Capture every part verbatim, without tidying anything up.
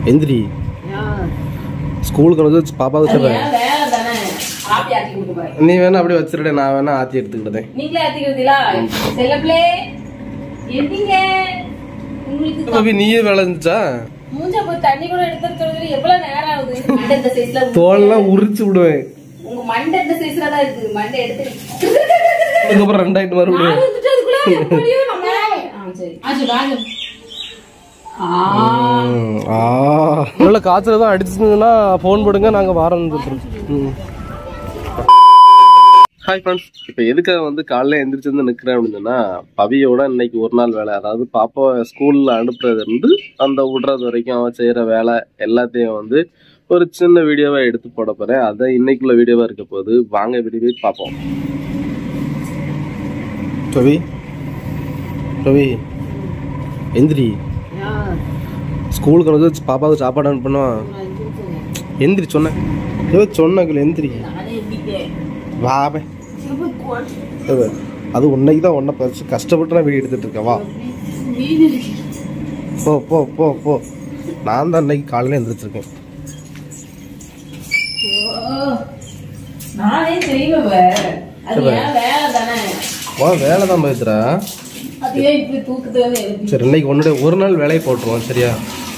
எந்திரி ஸ்கூலுக்கு வந்து பாப்பாவுக்கு சொல்றேன். நீ வேணா அப்படியே வச்சிருட, நான் வேணா ஆத்தி எடுத்துக்கிட்டேன். நீங்களே ஆத்திக்கிறீங்களா? செல்லப்ளே எந்திங்க. உங்களுக்கு பாவி நீயே வேலை செஞ்சா? மூஞ்ச போய் தண்ணி கூட எடுத்துறது எவ்வளவு நேரம் ஆகுது? மண்டை இந்த சைஸ்ல தோல்லாம் உரிச்சு விடுவேன். உங்க மண்டை இந்த சைஸ்ல தான் இருக்கு. மண்டை எடுத்து அதுக்கு அப்புறம் ரெண்டாயிட்டு மறுபடியும் நான் வந்துட்டு அதுக்குள்ள எப்படியோ நம்ம ஆ சரி ஆச்சு வாங்க. நல்ல காய்ச்சல் தான் அடிச்சுன்னா ஃபோன் போடுங்க, நாங்கள் வாரம் வந்துருக்கோம். ஹாய் ஃப்ரெண்ட்ஸ், இப்போ எதுக்காக வந்து காலையில் எழுந்திரிச்சு வந்து நிற்கிறேன் அப்படின்னா, பவியோட இன்னைக்கு ஒரு நாள் வேலை, அதாவது பாப்பா ஸ்கூலில் அனுப்புறது இருந்து அந்த விடுறது வரைக்கும் அவன் செய்கிற வேலை எல்லாத்தையும் வந்து ஒரு சின்ன வீடியோவாக எடுத்து போட போகிறேன். அதை இன்னைக்குள்ள வீடியோவாக இருக்க போது வாங்க வீடியோ பார்ப்போம். பவி பவி எந்திரி ஸ்கூலுக்கு வந்து பாப்பாவுக்கு சாப்பாடு அனுப்பணும். எந்திரி சொன்னேன் ஏதோ சொன்னாங்களே எந்திரி வாபே. அது உன்னைக்கு தான் ஒன்றை பறிச்சு கஷ்டப்பட்டு நான் வீடியோ எடுத்துட்டு இருக்கேன். வா போ போ போ போ. நான் தான் இன்னைக்கு காலையில் எந்திரிச்சிருக்கேன். வா வேலை தான் பேசுறா. சரி இன்னைக்கு உன்னுடைய ஒரு நாள் வேலையை போட்டுருவோம் சரியா?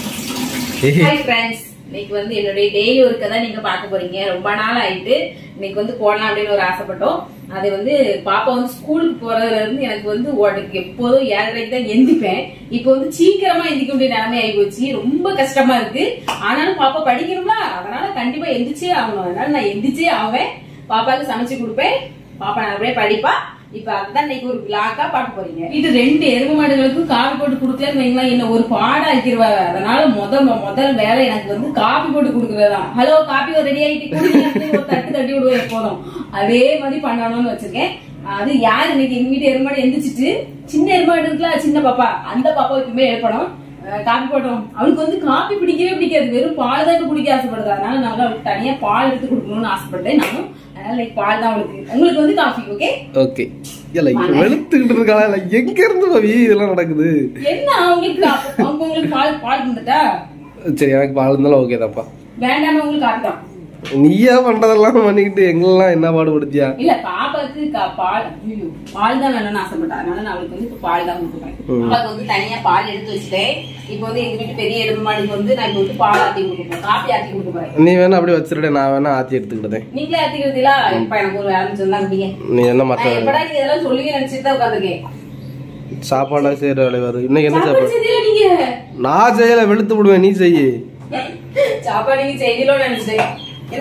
இன்னைக்கு வந்து என்னுடைய டெய்லி ஒர்க்கை தான் நீங்க பார்க்க போறீங்க. ரொம்ப நாள் ஆயிட்டு இன்னைக்கு வந்து போடலாம் அப்படின்னு ஒரு ஆசைப்பட்டோம். அது வந்து பாப்பா வந்து ஸ்கூலுக்கு போறதுல இருந்து எனக்கு வந்து எப்போதும் ஏழரைக்கு தான் எந்திப்பேன். இப்போ வந்து சீக்கிரமா எந்திக்க வேண்டிய நிலைமை ஆகி போச்சு. ரொம்ப கஷ்டமா இருக்கு. ஆனாலும் பாப்பா படிக்கணும்ல, அதனால கண்டிப்பா எந்திரிச்சே ஆகணும். அதனால நான் எந்திரிச்சே ஆவேன். பாப்பாவுக்கு சமைச்சு கொடுப்பேன். பாப்பா நிறைய படிப்பா. இப்ப அதுதான் இன்னைக்கு ஒரு விளாக்கா பார்க்க போறீங்க. இது ரெண்டு எருமை மாடுகளுக்கும் காபி போட்டு கொடுக்கலன்னு வைங்களா, என்ன ஒரு பாட ஆக்கிடுவாங்க. அதனால முதல் முதல் வேலை எனக்கு வந்து காபி போட்டு கொடுக்கறதுதான். ஹலோ காபி ஒரு ரெடி ஆகிட்டு ஒரு தட்டு தட்டி விடுவேன் போதும். அதே மாதிரி பண்ணணும்னு வச்சிருக்கேன். அது யாரு இன்னைக்கு எங்க வீட்டு எருமாடு எந்திரிச்சிட்டு, சின்ன எருமாடு இருக்குல்ல சின்ன பாப்பா, அந்த பாப்பா எப்பவுமே எழுப்பணும், காபி போட்டோம். அவளுக்கு வந்து காபி பிடிக்கவே பிடிக்காது, வெறும் பால் தான் குடிக்க ஆசைப்படுது. அதனால நான் அவளுக்கு தனியா பால் எடுத்து கொடுக்கணும்னு ஆசைப்பட்டேன் நானும். அதனால பால் தான் அவளுக்கு. உங்களுக்கு வந்து காஃபி. Okay okay. இல்ல வெளுத்துக்கிட்டு இருக்காளா? இல்ல எங்க இருந்து பவி இதெல்லாம் நடக்குது? என்ன உங்களுக்கு உங்களுக்கு பால் பால் இருந்துட்டா சரி, எனக்கு பால் இருந்தாலும் ஓகே தான்ப்பா. வேண்டாம் உங்களுக்கு காஃபி தான். நீயா பண்றதெல்லாம் பண்ணிக்கிட்டு எங்கெல்லாம் என்ன பாடுபடுத்தியா? இல்ல பாப்பாக்கு பால் பால் தான் வேணும்னு ஆசைப்பட்டா. அதனால நான் அவளுக்கு வந்து பால் தான் கொடுப்பேன். பாப்பாக்கு வந்து தனியா பால் எடுத்து வச்சுட்டேன். இப்போ வந்து எங்க வீட்டு பெரிய எருமை மாடுக்கு வந்து நான் இப்போ வந்து பால் ஆத்தி கொடுப்பேன், காப்பி ஆத்தி கொடுப்பேன். நீ வேணா அப்படியே வச்சிருட, நான் வேணா ஆத்தி எடுத்துக்கிட்டேன். நீங்களே ஆத்திக்கிறீங்களா? இப்ப எனக்கு ஒரு வேலை சொன்னாங்க. நீ என்ன மத்த எப்படா நீங்க இதெல்லாம் சொல்லி நினைச்சிட்டு தான் உட்காந்துருக்கேன். சாப்பாடா செய்யற வேலை வரும். இன்னைக்கு என்ன சாப்பாடு? நீங்க நான் செய்யல, வெளுத்து விடுவேன், நீ செய்ய. சாப்பாடு நீங்க செய்யலோன்னு நினைச்சேன்.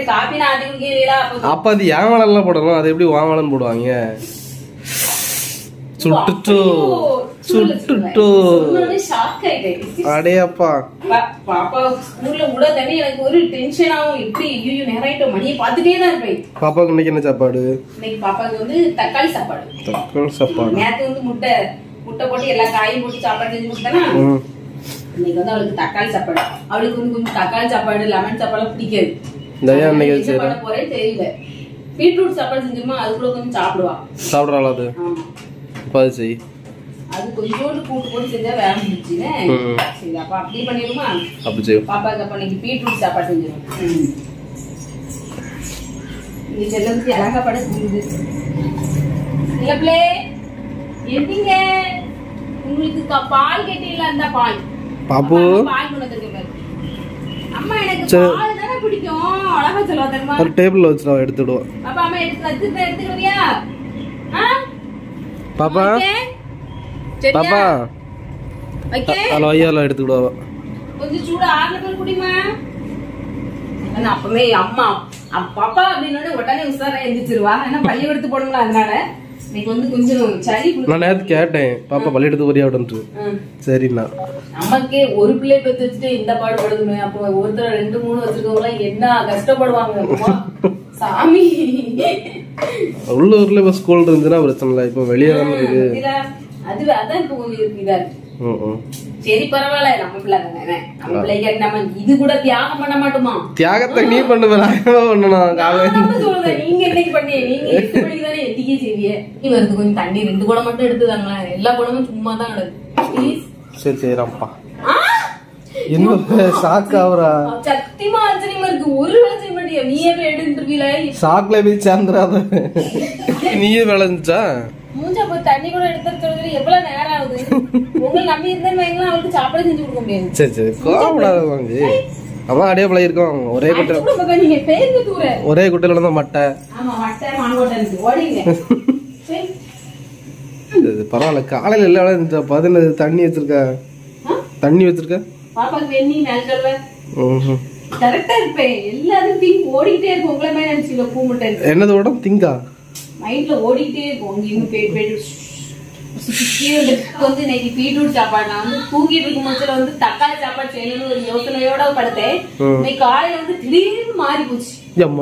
அப்ப அது ஏன் வேலை போடணும், அது எப்படி வாங்கலாம் போடுவாங்க? சுட்டுட்டோ சுட்டுட்டோ அடையப்பா. பாப்பா ஸ்கூல்ல விட தண்ணி எனக்கு ஒரு டென்ஷன் ஆகும். எப்படி ஐயோ நேரம் மணியை பார்த்துட்டே தான் இருப்பேன். பாப்பாக்கு இன்னைக்கு என்ன சாப்பாடு? இன்னைக்கு பாப்பாக்கு வந்து தக்காளி சாப்பாடு. தக்காளி சாப்பாடு. நேத்து வந்து முட்டை முட்டை போட்டு எல்லா காயும் போட்டு சாப்பாடு செஞ்சு கொடுத்தேன்னா, இன்னைக்கு வந்து அவளுக்கு தக்காளி சாப்பாடு. அவளுக்கு வந்து கொஞ்சம் தக்காளி சாப்பாடு லெமன் சாப்பாடு பிடிக்காது. பீட்ரூட் சாப்பாடு செஞ்சோமா, அது கூட கொஞ்சம் சாப்பிடுவா. சாப்பிடுறாளா? அது அது செய். அது கொஞ்சோண்டு கூட்டு போட்டு செஞ்சா வேலை முடிச்சுன்னு. சரி அப்ப அப்படியே பண்ணிடுமா? அப்படி செய்யும். பாப்பாக்கு அப்ப இன்னைக்கு பீட்ரூட் சாப்பாடு செஞ்சிடும். இங்க செல்லத்துக்கு அழகா பட செஞ்சுது. இல்ல பிள்ளை எப்படிங்க உங்களுக்கு பால் கேட்டீங்களா? அந்த பால் பாப்பு பால் கொண்டு வந்திருக்கேன். அம்மா எனக்கு பால் தான பிடிக்கும். அழகா சொல்லுவா தெரியுமா? ஒரு டேபிள்ல வச்சு நான் எடுத்துடுவா. பாப்பா அம்மா எடுத்து எடுத்து எடுத்துக்கறியா? ஆ பாப்பா பாப்பா ஓகே ஹலோ ஐயால எடுத்துடுவா. கொஞ்சம் சூட ஆறல குடிமா. நான் அப்பவே அம்மா பாப்பா அப்படினோட உடனே உசாரா எந்திச்சிருவா. ஏன்னா பள்ளி எடுத்து போடுங்களா, அதனால இன்னைக்கு வந்து கொஞ்சம் சளி. நான் நேத்து கேட்டேன் பாப்பா பள்ளி எடுத்து போறியா அப்படினு. சரிண்ணா. நமக்கே ஒரு பிள்ளை பெத்து வச்சுட்டு இந்த பாடுபடுதுமே, அப்போ ஒருத்தர் ரெண்டு மூணு வச்சிருக்கவங்க என்ன கஷ்டப்படுவாங்க சாமி. உள்ளூர்ல இப்ப ஸ்கூல் இருந்துச்சுன்னா பிரச்சனை இல்லை. இப்ப வெளியே தான் இருக்கு. அது அதான் இப்ப கொஞ்சம் இதா இருக்கு. சரி பரவாயில்ல, நம்ம பிள்ளை தானே, நம்ம பிள்ளைக்கு நம்ம இது கூட தியாகம் பண்ண மாட்டோமா? தியாகத்தை நீ பண்ணுவேன் நீங்க என்னைக்கு பண்ணீங்க? நீங்க எட்டு மணிக்கு தானே எத்திக்கே செய்வீங்க. நீ வந்து கொஞ்சம் தண்ணி ரெண்டு குடம் மட்டும் எடுத்துதாங்களேன். எல்லா குடமும் சும்மா தான் கிடக்கு. சரி சரிப்பா. என்ன ஷாக் ஆவறா? சத்தியமா ஆச்சரியமா இருக்கு. ஒரு வேலை செய்ய மாட்டியா? நீயே போய் எடுத்துருவீல. ஷாக்ல போய் சேர்ந்துறாத. நீயே விளைஞ்சா மூஞ்சா போய் தண்ணி கூட எடுத்து சொல்றது எவ்வளவு நேரம் ஆகுது? உங்களை நம்பி இருந்தேன்னு வைங்களா, அவளுக்கு சாப்பாடு செஞ்சு கொடுக்க முடியாது. சரி சரி கோவப்படாத வாங்கி. அவன் அடியே பழகி இருக்கோம். ஒரே குட்டை நீங்க பேருந்து தூர ஒரே குட்டையில இருந்தா மட்டை. ஆமா மட்டை மாங்கோட்டை ஓடிங்க. பரவாயில்ல. காலையில எல்லா வேலை இருந்துச்சா? பதினஞ்சு தண்ணி வச்சிருக்க தண்ணி வச்சிருக்க பாப்பாக்கு வெண்ணி நல்கல்வ கரெக்டா இருப்பேன். எல்லாரும் திங்க் ஓடிக்கிட்டே இருக்கும். உங்களை மாதிரி நினைச்சுல கூமுட்டேன். என்னது ஓடும்? திங்கா மைண்ட்ல ஓடிக்கிட்டே இருக்கும். அங்கேயும் போய் போயிட்டு வந்து இன்னைக்கு பீட்ரூட் சாப்பாடு நான் வந்து தூங்கிட்டு இருக்கும் போதுல வந்து தக்காளி சாப்பாடு செய்யணும்னு ஒரு யோசனையோட படுத்தேன். இன்னைக்கு காலையில வந்து திடீர்னு மாறி போச்சு.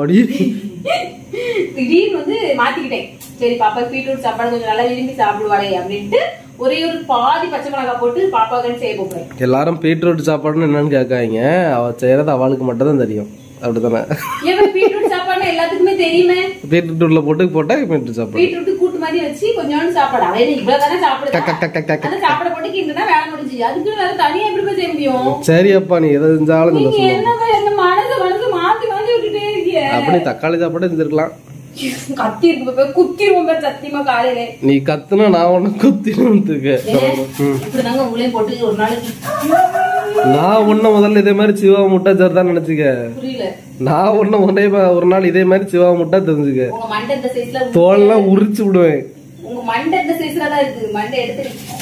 திடீர்னு வந்து மாத்திக்கிட்டேன். சரி பாப்பா பீட்ரூட் சாப்பாடு கொஞ்சம் நல்லா விரும்பி சாப்பிடுவாளே அப்படின்ட்டு ஒரே ஒரு பாதி பச்சை மிளகாய் போட்டு பாப்பாவுக்கு செய்ய போறேன். எல்லாரும் பீட்ரூட் சாப்பாடுன்னு என்னன்னு கேட்காங்க. அவ செய்யறது அவளுக்கு மட்டும் தான் தெரியும். அப்படித்தானே? பீட்ரூட் சாப்பாடு எல்லாத்துக்குமே தெரியுமே. பீட்ரூட்ல போட்டு போட்டா பீட்ரூட் சாப்பாடு. பீட்ரூட் கூட்டு மாதிரி வச்சு கொஞ்சோண்டு சாப்பாடு. அவ இவ்வளவு தானே சாப்பிடுது. சாப்பாடு போட்டு கிண்டுனா வேலை முடிஞ்சு. அதுக்கு வேற தனியா எப்படி செய்ய முடியும்? சரி அப்பா நீ எதை செஞ்சாலும் என்ன மனசு மனசு மாத்தி மாத்தி விட்டுட்டே இருக்கிய. அப்படி தக்காளி சாப்பாடு செஞ்சிருக்கலாம். கத்தி இருக்கு குத்திருவோம் பேர் சத்தியமா காலையில. நீ கத்துனா நான் ஒண்ணு குத்திரும். இப்படிதாங்க உங்களையும் போட்டு ஒரு நாளைக்கு நான் ஒன்னும் முதல்ல இதே மாதிரி சிவா முட்டை சேர்தான் நினைச்சுக்க. புரியல. நான் ஒன்னும் ஒரே ஒரு நாள் இதே மாதிரி சிவா முட்டை தெரிஞ்சுக்க. உங்க மண்டை இந்த சைஸ்ல தோல்லாம் உரிச்சு விடுவேன். உங்க மண்டை இந்த சைஸ்ல தான் இருக்கு. மண்டை எடுத்து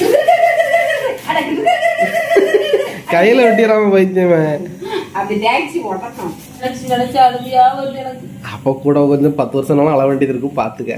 கையில வெட்டிடாம வைத்தியமே. அப்படி டாக்ஸி ஓட்டணும். நினைச்சு அழுதியா வருது எனக்கு. அப்ப கூட கொஞ்சம் பத்து வருஷம் அள வேண்டியது இருக்கும் பாத்துக்க.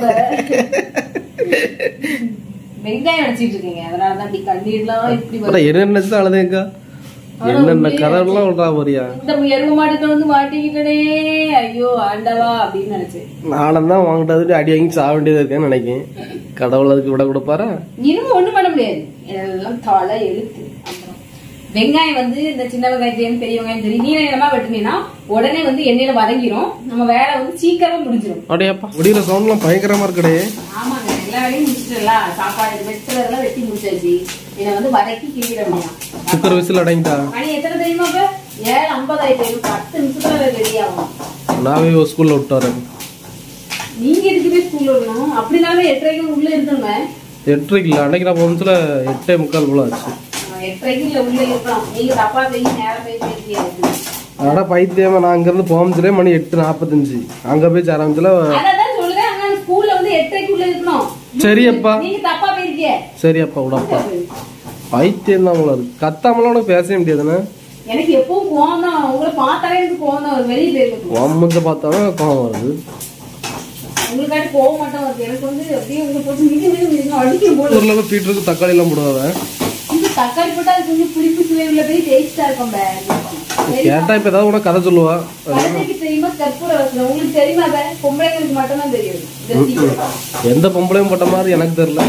வெங்காயம் அடிச்சிட்டு இருக்கீங்க. அதனாலதான் அப்படி கண்ணீர்லாம் இப்படி என்ன நினைச்சு அழுதேங்கா. என்னென்ன கதவுலாம் விடுறா போறியா? இந்த எருவு மாட்டுல வந்து மாட்டிக்கிட்டே ஐயோ ஆண்டவா அப்படின்னு நினைச்சேன். நானும் தான் வாங்கிட்டது அடி வாங்கி சாக வேண்டியது இருக்கேன்னு நினைக்கேன். கடவுள் அதுக்கு விட கொடுப்பாரா? இன்னும் ஒண்ணும் பண்ண முடியாது. எல்லாம் தலை எழுத்து. வெங்காயம் வந்து இந்த சின்ன வெங்காயத்தையும் பெரிய வெங்காயம் சரி நீல நிலமா வெட்டினீங்கன்னா உடனே வந்து எண்ணெயில வதங்கிரும். நம்ம வேலை வந்து சீக்கிரமா முடிஞ்சிடும். அப்படியாப்பா முடிகிற சவுண்ட்லாம் பயங்கரமா இருக்கடே. ஆமாங்க எல்லா வேலையும் முடிச்சிட்டல. சாப்பாடு வெட்டலாம் வெட்டி முடிச்சாச்சு. இதை வந்து வதக்கி கிண்டிட முடியும். Cooker whistle அடங்கிட்டா? மணி எத்தனை தெரியுமா? இப்ப ஏழு ஐம்பது ஆயிட்டு பத்து நிமிஷத்துல ரெடி ஆகும். நாவே ஸ்கூல்ல விட்டு வரேன். நீங்க எதுக்குமே ஸ்கூல்ல வரணும்? அப்படினாவே எட்டரைக்கு உள்ள இருக்கணுமே. எட்டரைக்கு இல்ல அன்னைக்கு நான் போனதுல எட்டே முக்கால் போல ஆச்சு. எட்டரைக்கு உள்ள இருக்கணும். நீங்க தப்பா போய் நேரம் போய் பேசியாச்சு. ஆனா பைத்தியமா நான் அங்க இருந்து போகும்போதுல மணி எட்டு நாப்பத்தஞ்சு அங்க போய் ஆரம்பிச்சல. அதான் சொல்றேன் அங்க ஸ்கூல்ல வந்து எட்டரைக்கு உள்ள இருக்கணும். சரியப்பா நீங்க தப்பா போயிருக்கீங்க. சரியப்பா விடப்பா. பைத்தியம் தான் உங்களை கத்தாமலாம் உனக்கு பேச முடியாதுன்னு. எனக்கு எப்பவும் கோவம் தான். உங்களை பார்த்தாலே எனக்கு கோவம் தான். ஒரு வெளியே போயிருக்கோம். உம்மஞ்ச பார்த்தாலும் கோவம் வருது. உங்களுக்காட்டி போக மாட்டோம் வருது. எனக்கு வந்து அப்படியே உங்களை போட்டு மிக மிக அடிக்கும் போது ஊர்ல பீட்டருக்கு தக்காளி எல்லாம் போடுவாங்க. இந்த தக்காளி போட்டா அது கொஞ்சம் புளிப்பு சுவை உள்ள போய் டேஸ்டா இருக்கும். கேட்டா இப்ப ஏதாவது கூட கதை சொல்லுவா. கதைக்கு தெரியுமா கற்பூர வாசனை உங்களுக்கு தெரியுமா? பொம்பளைங்களுக்கு மட்டும் தான் தெரியும். எந்த பொம்பளையும் போட்ட மாதிரி எனக்கு தெரியல.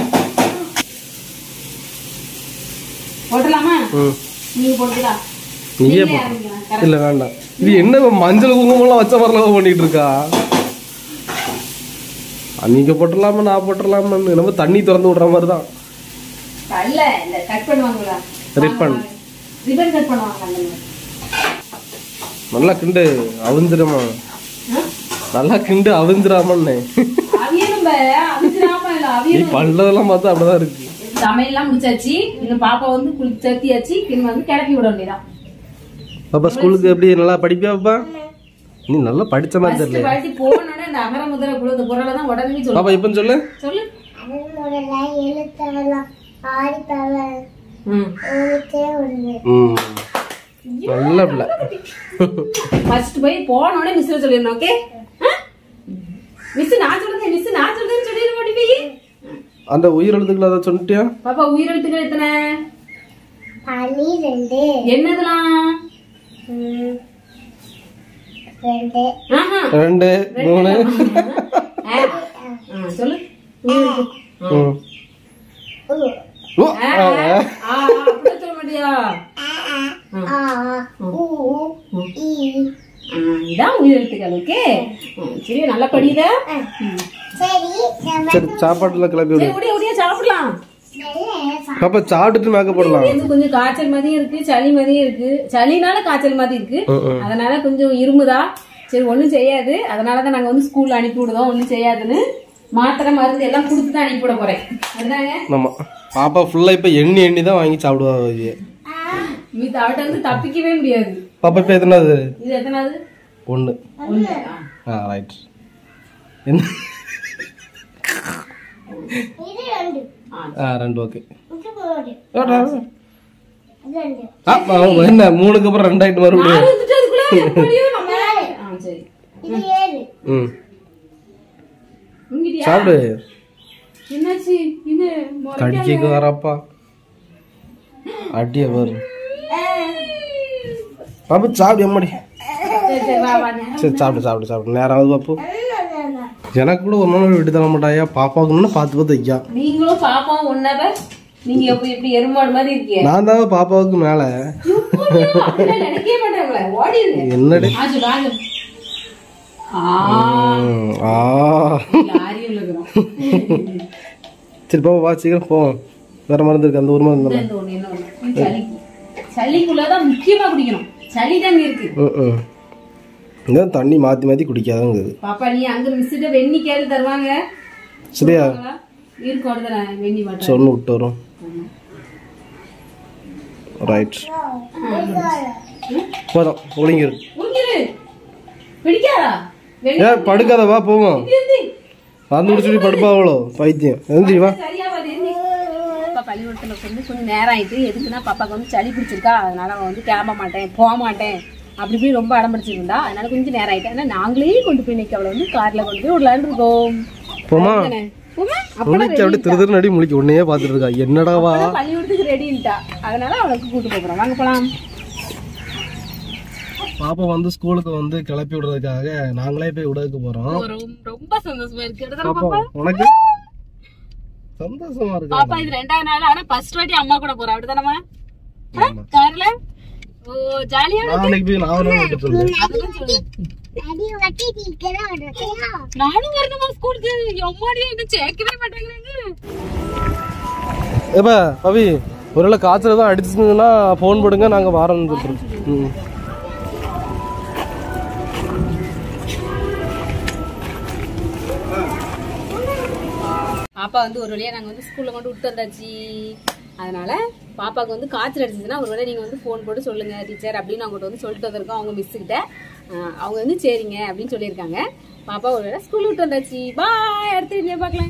போட்டலாமா? நீங்க போட்டுக்கலாம். நீயே இல்ல வேண்டாம். இது என்ன மஞ்சள் குங்குமம் எல்லாம் வச்ச மாதிரிலாம் பண்ணிட்டு இருக்கா? நீங்க போட்டுடலாமா நான் போட்டுடலாமா? நம்ம தண்ணி திறந்து விடுற மாதிரிதான். இல்ல இல்ல கட் பண்ணுவாங்களா? ரிப்பன் ரிப்பன் கட் பண்ணுவாங்க. நல்லா கிண்டு அவிஞ்சிரமா. நல்லா கிண்டு அவிஞ்சிராமன்னு. நீ பண்றதெல்லாம் பார்த்தா அப்படிதான் இருக்கு. சமையல்லாம் முடிச்சாச்சு. இன்னும் பாப்பா வந்து குளிச்சு சேர்த்தியாச்சு. பின் வந்து கிளப்பி விட வேண்டியதான். பாப்பா ஸ்கூலுக்கு எப்படி நல்லா படிப்பியா பாப்பா? நீ நல்லா படிச்ச மாதிரி தெரியல. படிச்சு போனோட இந்த அகர முதல குலத குறள தான் உடனே சொல்லு. பாப்பா இப்ப சொல்லு. சொல்லு. முதல்ல எழுத்தவெல்லாம் ஆடித்தவ. ம். ஓகே ஒண்ணு. ம். நல்ல பிள்ளை. ஃபர்ஸ்ட் போய் போனோட மிஸ்ல சொல்லிரணும். ஓகே? மிஸ் நான் சொல்றேன் மிஸ் நான் சொல்றேன்னு சொல்லிர மாட்டீங்க. அந்த உயிரெழுத்துக்கள் அத சொல்லிட்டியா? பாப்பா உயிரெழுத்துக்கள் எத்தனை? பன்னிரண்டு. என்னதுலாம்? ரெண்டு. ஆஹா. ரெண்டு மூணு. ஆ சொல்லு. ம். ஓ ஆ ஆ அப்படி சொல்ல மாட்டியா? ஆ உ இ இதான் உயிரெழுத்துக்கள். ஓகே சரி நல்லா படியுதா? சரி சரி சாப்பாட்டுல கிளப்பி விடு. சரி ஓடியா ஓடியா சாப்பிடலாம். பாப்பா சாப்பிட்டுட்டு மேக்கப் போடலாம். கொஞ்சம் காய்ச்சல் மாதிரியும் இருக்கு, சளி மாதிரியும் இருக்கு. சளினால காய்ச்சல் மாதிரி இருக்கு, அதனால கொஞ்சம் இருமுதா. சரி ஒண்ணும் செய்யாது, அதனாலதான் நாங்க வந்து ஸ்கூல்ல அனுப்பி விடுதோம். ஒண்ணும் செய்யாதுன்னு மாத்திரை மருந்து எல்லாம் கொடுத்து தான் அனுப்பி விட போறேன். அதுதாங்க. ஆமா, பாப்பா ஃபுல்லா இப்ப எண்ணி எண்ணி தான் வாங்கி சாப்பிடுவா. நீ அவட்ட வந்து தப்பிக்கவே முடியாது. பாப்பா இப்ப எத்தனாவது? இது எத்தனாவது? ஒண்ணு. ஆ ரைட். என்ன? இது ரெண்டு. ஆ ரெண்டு ஓகே. இது மூணு. ரெண்டு. ஆ என்ன மூணுக்கு அப்புறம் ரெண்டு ஆயிட்டு மறுபடியும். நாலு வந்துட்டு அதுக்குள்ள எப்படியோ நம்ம. ஆ சரி. இது ஏழு. ம். இங்கடியா? சாப்பிடு. என்னாச்சு? இது கடிச்சிக்கு வரப்பா. அடியே வரு. பாப்பு சாப்பிடு எம்மடி. சரி சரி வா வா. சரி சாப்பிடு சாப்பிடு சாப்பிடு. நேரம் ஆகுது பாப்பு. எனக்கு கூட ஒரு நாள் விட்டு தர மாட்டாயா. பாப்பாவுக்கு பார்த்து பார்த்து வைக்கா. நீங்களும் பாப்பாவும் ஒன்னாவே. நீங்க எப்படி எப்படி எருமாடு மாதிரி இருக்கீங்க. நான் தான் பாப்பாவுக்கு மேல. நினைக்கவே மாட்டாங்களே. ஓடிடு. என்னடி? ஆஜு வாங்க. ஆ ஆ யாரையும் இல்லைக்கிறோம். சரி பாப்பா வா சீக்கிரம் போவோம். வேற மருந்து இருக்கு, அந்த ஒரு மருந்து இந்த ஒண்ணு என்ன ஒண்ணு. சளி சளிக்குள்ளதான் முக்கியமா குடிக்கணும். சளி தான் இருக்கு. ம் இங்க தண்ணி மாத்தி மாத்தி குடிக்காதங்குது. பாப்பா நீ அங்க மிஸ்ஸிட்ட வெண்ணி கேட்டு தருவாங்க. சரியா? இருக்கு ஓடுதல வெண்ணி மாட்டேன். சொன்னு விட்டு வரும். ரைட். போதும் ஒளிங்கிரு. ஒளிங்கிரு. பிடிக்காதா? ஏ படுக்காத வா போவோம். வந்து முடிச்சுட்டு படுப்பா அவ்வளோ பைத்தியம். எந்திரி வா. சரியா பாரு. பாப்பா பள்ளிக்கூடத்துல வந்து கொஞ்சம் நேரம் ஆயிட்டு. எதுக்குன்னா பாப்பாக்கு வந்து சளி பிடிச்சிருக்கா, அதனால அவன் வந்து கிளம்ப மாட்டேன் போக மாட்டேன் அப்படி இப்படி ரொம்ப அடம் பிடிச்சிருந்தா. அதனால கொஞ்சம் நேரம் ஆயிட்டு. ஆனா நாங்களே கொண்டு போய் நிக்க அவளை வந்து கார்ல கொண்டு போய் விடலான்னு இருக்கோம். போமா முழிக்க அப்படி திரு திரு நடி முழிக்க உன்னையே பாத்துட்டு இருக்கா. என்னடாவா பள்ளிக்கூடத்துக்கு ரெடின்ட்டா, அதனால அவளுக்கு கூட்டு போறோம். வாங்க போலாம். பாப்பா வந்து ஸ்கூலுக்கு வந்து கிளப்பி விடுறதுக்காக நாங்களே போய் விடக்கு போறோம். ரொம்ப சந்தோஷமா இருக்கு. பாப்பா உனக்கு சந்தோஷமா இருக்கு. பாப்பா இது ரெண்டாவது நாள். ஆனா ஃபர்ஸ்ட் வாட்டி அம்மா கூட போறா. அப்படிதானமா? கார்ல. ஓ ஜாலியா இருக்கு. நாளைக்கு போய் நான் வரணும் விட்டு சொல்லு. அடி வட்டி டீக்கறா வரலையா? நானும் வரணுமா ஸ்கூலுக்கு? எம்மாடி என்ன சேக்கவே மாட்டாங்கறாங்க. ஏப்பா பவி ஒருவேளை காய்ச்சல் தான் அடிச்சுன்னா ஃபோன் போடுங்க, நாங்க வாரோம்னு சொல்றோம். ம் பாப்பா வந்து ஒரு வழியா நாங்க வந்து ஸ்கூல்ல கொண்டு விட்டு வந்தாச்சு. அதனால பாப்பாக்கு வந்து காய்ச்சல் அடிச்சதுன்னா ஒரு வேளை நீங்க வந்து போன் போட்டு சொல்லுங்க டீச்சர் அப்படின்னு அவங்க வந்து சொல்லிட்டு வந்திருக்கோம். அவங்க மிஸ் கிட்ட அவங்க வந்து சரிங்க அப்படின்னு சொல்லியிருக்காங்க. பாப்பா ஒரு வேளை ஸ்கூல் விட்டு வந்தாச்சு. பாய். அடுத்த வீடியோ பார்க்கலாம்.